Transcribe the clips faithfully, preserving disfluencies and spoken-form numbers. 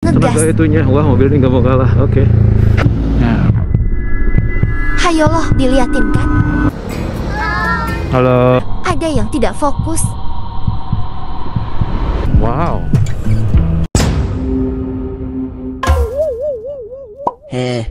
ngegas. Tenaga itunya, wah mobil ini nggak mau kalah. Oke. Okay. Nah. Hayolah, diliatin kan? Halo. Ada yang tidak fokus. Wow. Heh.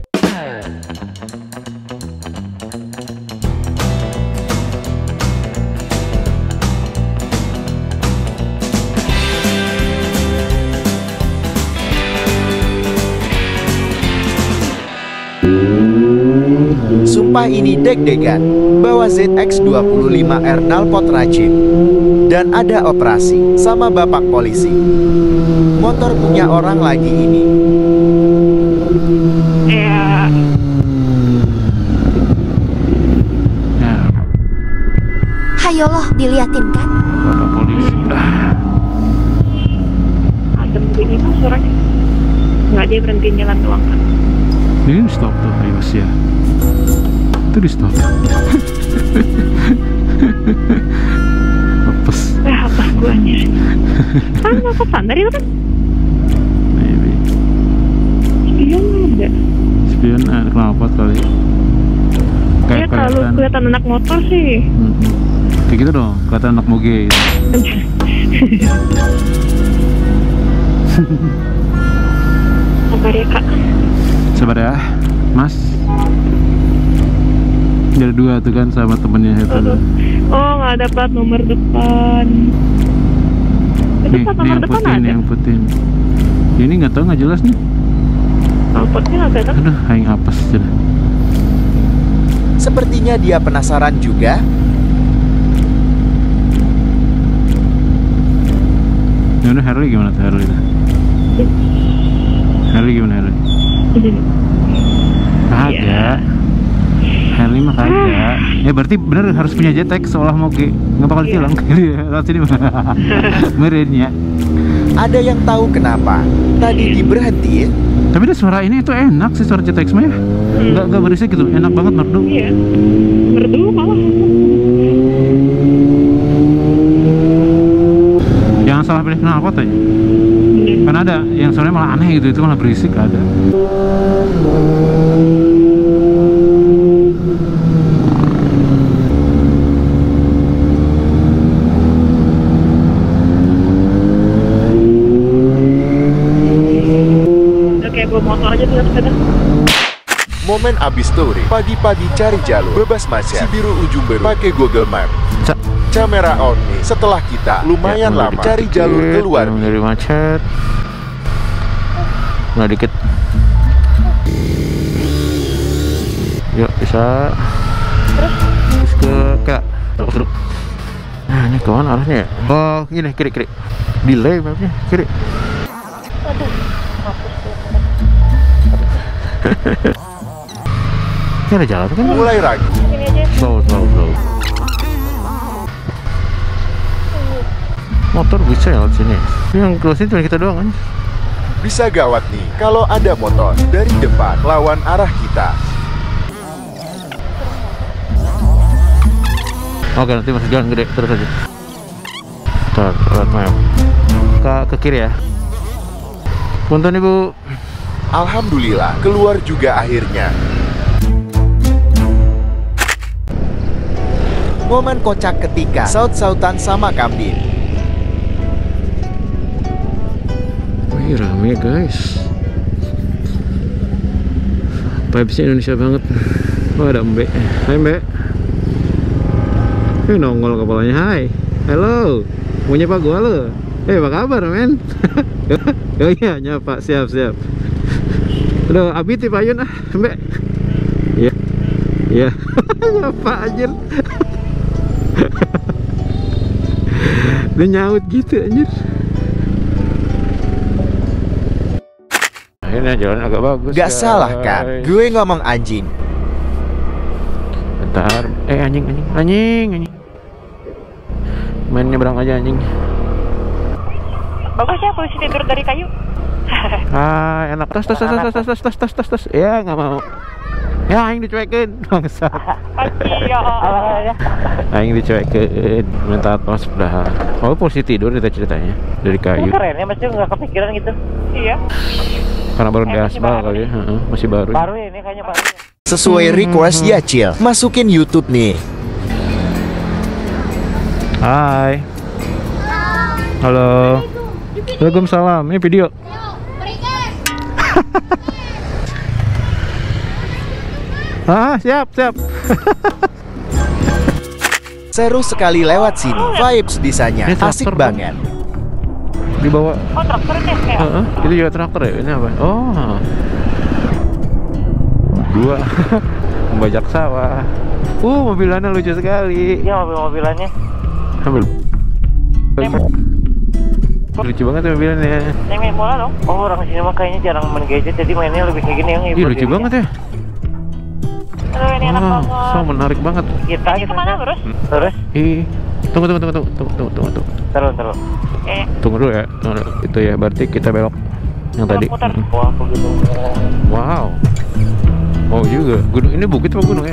Sumpah ini deg-degan. Bawa Z X dua puluh lima R knalpot rajin. Dan ada operasi sama bapak polisi. Motor punya orang lagi ini. Ya. Nah. Hayolah, diliatin kan? Bapak polisi. Adem bunyi kan suaranya. Nggak, dia berhenti jalan doang kan. Ini stop tuh, ayo ya. Itu di stop. Apes. Eh, apa guanya? Kan nggak standar itu kan? Maybe. Spion ada. Spion ada knalpot kali. Dia terlalu kelihatan anak motor sih. Hmm. Kayak gitu dong, kelihatan anak moge. Gitu. Sabar ya kak. Sabar ya, Mas. Ada dua tuh kan sama temennya itu. Oh, nggak ada plat nomor depan. Itu Nih, plat nih nomor yang depan putih, ada. nih yang putih. Ini nggak tahu, nggak jelas nih. Knalpotnya nggak ada. Aduh, aing apes sudah. Sepertinya dia penasaran juga. Gimana Harley, gimana tuh Harley? Harley gimana Harley? Kagak. Harley mah kagak. Ya berarti bener harus punya J T X seolah mau ke nggak bakal ditilang. Lewat sini mah. Merinnya. Ada yang tahu kenapa tadi diberhentiin? Tapi deh suara ini itu enak sih, suara J T X mah ya. Nggak nggak berisik gitu, enak banget, merdu. Iya. Merdu malah. Jangan salah pilih knalpot aja. Kan ada yang suaranya malah aneh gitu, itu malah berisik ada. Motor aja tuh sepeda. Momen abis touring, pagi-pagi cari jalur, bebas macet, Cibiru ujung baru, pakai Google Map. Ca Kamera on nih. Setelah kita lumayan ya, lama cari jalur keluar. Dari macet. Nggak dikit. Yuk bisa. Terus? Terus ke kak. Terus. Nah ini kemana arahnya ya? Oh ini kiri kiri. Delay mapnya kiri. Ini ada jalan kan? Mulai ragu. Ini aja. Slow, slow, slow. Motor bisa ya lewat sini. Ini yang close cuma kita doang kan? Bisa gawat nih kalau ada motor dari depan lawan arah kita. Oke, nanti masih jalan gede terus aja. Ntar, lewat map. Ke, ke kiri ya. Punten ibu. Alhamdulillah keluar juga akhirnya. Momen kocak ketika saut-sautan sama kambing. Wih rame guys. Vibesnya Indonesia banget. Oh ada Mbe. Hai Mbe. Eh nongol kepalanya. Hai. Halo. Mau nyapa gua lo? Eh apa kabar men? Oh iya nyapa. Siap siap. Aduh abiti Pak Yun ah Mbe. Iya. Iya. Nyapa anjir. Dia nyaut gitu anjir. Akhirnya jalan agak bagus. Gak guys. salah kan? Gue ngomong anjing. Bentar. Eh anjing anjing anjing anjing. Main nyebrang aja anjing. Bagus ya posisi tidur dari kayu. Ah enak. Tas tas tas tas tas tas tas tas tas tas. Ya nggak mau. Ya aing dicuekeun bangsat. Pagi ya. Aing dicuekeun minta tos dah. Oh posisi tidur itu ceritanya dari kayu. Keren ya, masih nggak kepikiran gitu. Iya. Karena baru Eh, masih diaspal baru kali ya, heeh, masih baru. Baru ya ini kayaknya baru. Ya. Sesuai request Yacil, masukin YouTube nih. Hai. Halo. Waalaikumsalam. Ini video. Ah, siap, siap. Seru sekali lewat sini, vibes bisanya Ini asik traktor, banget. Dibawa. Oh, traktor ini ya? Heeh, itu juga traktor ya. Ini apa? Oh. Dua. Membajak sawah. Uh, mobilannya lucu sekali. Iya mobil-mobilannya. Ambil. Lucu banget ya mobilannya. Yang main bola dong. Oh orang sini mah kayaknya jarang main gadget, jadi mainnya lebih kayak gini yang Ih, hibur lucu jadinya. banget ya. Aduh, ini enak Wah, banget. so menarik banget. Kita Ini gitu. kemana terus? Terus Ih, tunggu tunggu tunggu tunggu tunggu tunggu tunggu tunggu. terus terus. Eh, Tunggu dulu ya. Tunggu dulu. Itu ya berarti kita belok yang tadi. putar. Mm. Wah begitu. Wow. Oh juga. Gunung ini bukit apa gunung ya?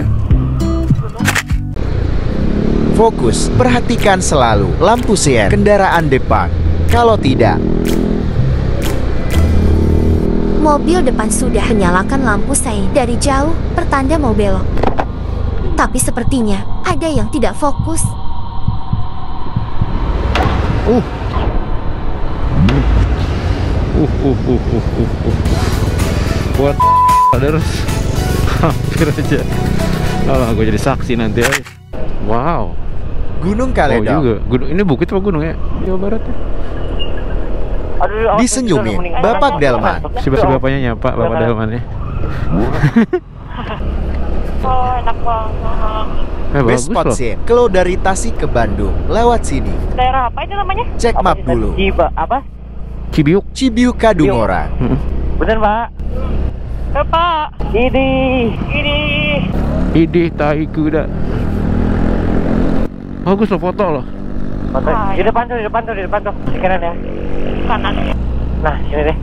Fokus, perhatikan selalu lampu sein kendaraan depan. Kalau tidak, Mobil depan sudah menyalakan lampu sein dari jauh, pertanda mau belok. Tapi sepertinya ada yang tidak fokus. Uh. Uh uh uh uh uh. uh. Buat others hampir aja. Alah, gue jadi saksi nanti aja. Wow. Gunung Oh Kaledong. juga. Gunung ini bukit apa gunung ya? Jawa Barat ya. Aduh, awas, Disenyumi udah, mending- Bapak Delman. Si si bapaknya nyapa, Bapak Delman ya. Oh, enak banget. Eh, bagus Best spot loh. scene, kalau dari Tasik ke Bandung, lewat sini. Daerah apa itu namanya? Cek Apa map sih, dulu. Ciba, apa? Cibiuk. Cibiuk Kadungora. Heeh. Bener Pak. Eh, Pak. Ini. Ini. Idih tai kuda. Bagus loh foto loh. Foto. Ah, Di iya. depan tuh, di depan tuh, di depan tuh. Di kanan ya. Kanan. Nah, sini deh.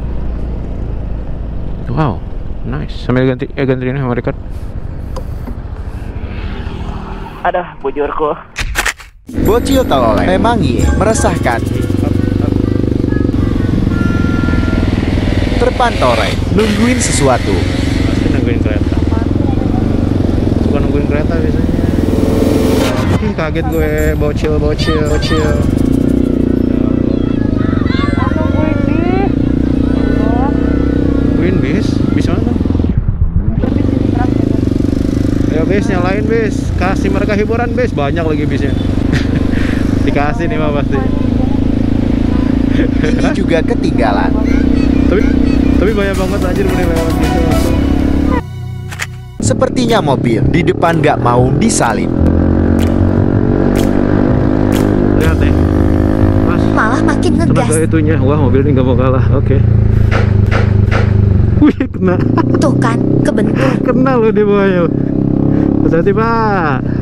Wow, nice. Sambil ganti, eh ganti ini sama record. Aduh, bujurku. Bocil Taloleng memang iya, meresahkan. Terpantore, nungguin sesuatu. Pasti nungguin kereta. Suka nungguin kereta biasanya. Ih, kaget gue, bocil, bocil, bocil. Nungguin bis, bis mana? Ayo bis, nyalain bis. Kasih mereka hiburan bis, banyak lagi bisnya. Dikasih nih mah pasti. Ini juga ketinggalan. Tapi, tapi banyak banget anjir boleh lewat gitu. Sepertinya mobil di depan nggak mau disalip. Lihat nih, mas. Malah makin Tenaga ngegas. itunya, wah mobil ini nggak mau kalah. Oke. Wih, kena, Tuh kan, kebentur. kena loh di bawahnya. Hati-hati pak.